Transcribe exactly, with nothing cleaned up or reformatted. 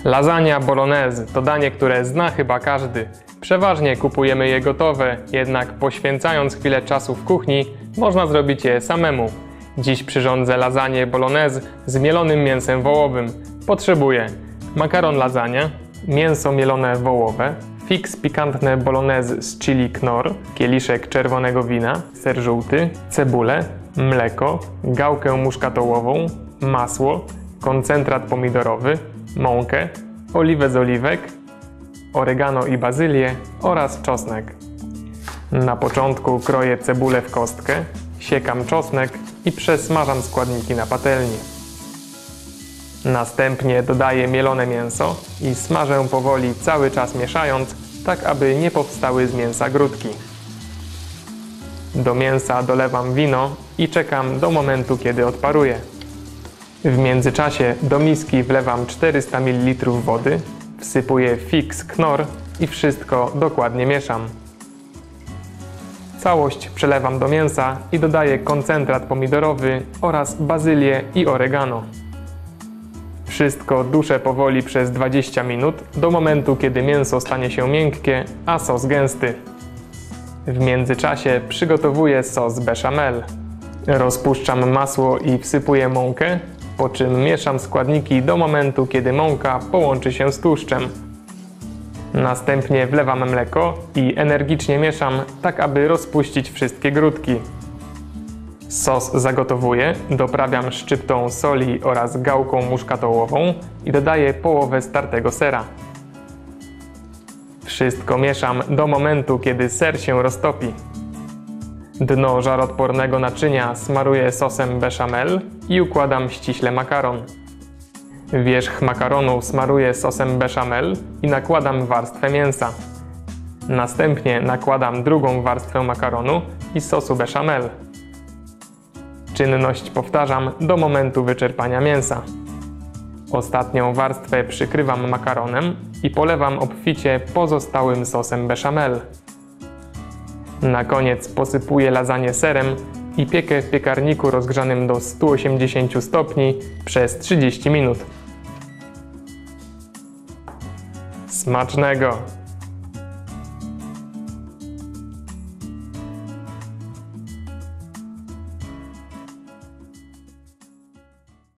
Lasagna bolognese to danie, które zna chyba każdy. Przeważnie kupujemy je gotowe, jednak poświęcając chwilę czasu w kuchni, można zrobić je samemu. Dziś przyrządzę lasagne bolognese z mielonym mięsem wołowym. Potrzebuję makaron lasagna, mięso mielone wołowe, fix pikantne bolognese z chili Knorr, kieliszek czerwonego wina, ser żółty, cebulę, mleko, gałkę muszkatołową, masło, koncentrat pomidorowy, mąkę, oliwę z oliwek, oregano i bazylię oraz czosnek. Na początku kroję cebulę w kostkę, siekam czosnek i przesmażam składniki na patelni. Następnie dodaję mielone mięso i smażę powoli, cały czas mieszając, tak aby nie powstały z mięsa grudki. Do mięsa dolewam wino i czekam do momentu, kiedy odparuje. W międzyczasie do miski wlewam czterysta mililitrów wody, wsypuję fix Knorr i wszystko dokładnie mieszam. Całość przelewam do mięsa i dodaję koncentrat pomidorowy oraz bazylię i oregano. Wszystko duszę powoli przez dwadzieścia minut, do momentu, kiedy mięso stanie się miękkie, a sos gęsty. W międzyczasie przygotowuję sos bechamel. Rozpuszczam masło i wsypuję mąkę, po czym mieszam składniki do momentu, kiedy mąka połączy się z tłuszczem. Następnie wlewam mleko i energicznie mieszam, tak aby rozpuścić wszystkie grudki. Sos zagotowuję, doprawiam szczyptą soli oraz gałką muszkatołową i dodaję połowę startego sera. Wszystko mieszam do momentu, kiedy ser się roztopi. Dno żaroodpornego naczynia smaruję sosem bechamel i układam ściśle makaron. Wierzch makaronu smaruję sosem bechamel i nakładam warstwę mięsa. Następnie nakładam drugą warstwę makaronu i sosu bechamel. Czynność powtarzam do momentu wyczerpania mięsa. Ostatnią warstwę przykrywam makaronem i polewam obficie pozostałym sosem bechamel. Na koniec posypuję lasagne serem i piekę w piekarniku rozgrzanym do stu osiemdziesięciu stopni przez trzydzieści minut. Smacznego!